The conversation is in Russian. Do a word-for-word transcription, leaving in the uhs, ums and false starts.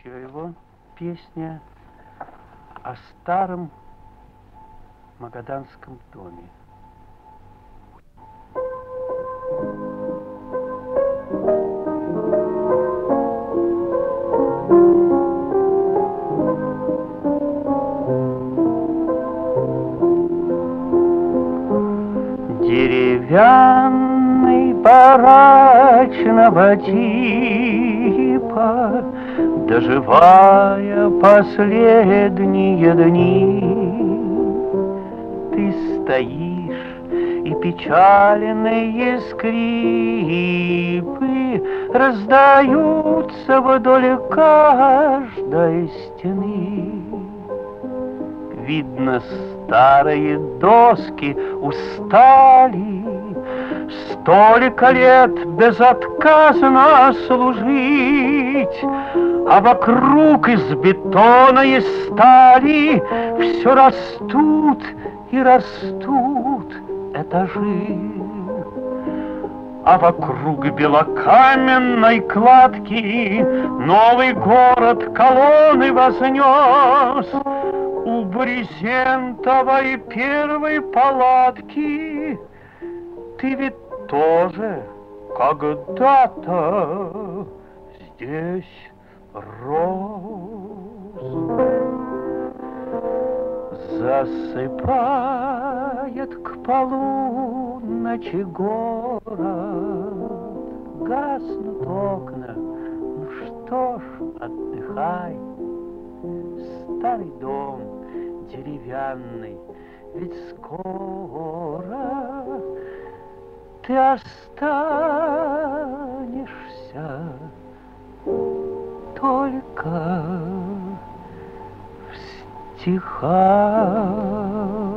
Еще его песня о старом магаданском доме. Деревянный барачного типа, доживая последние дни, ты стоишь, и печальные скрипы раздаются вдоль каждой стены. Видно, старые доски устали столько лет безотказно служить, а вокруг из бетона и стали все растут и растут этажи. А вокруг белокаменной кладки новый город колонны вознес. У брезентовой первой палатки ты ведь тоже когда-то здесь рос. Засыпает к полуночи город, гаснут окна, ну что ж, отдыхай. Старый дом деревянный, ведь скоро ты останешься только в стихах.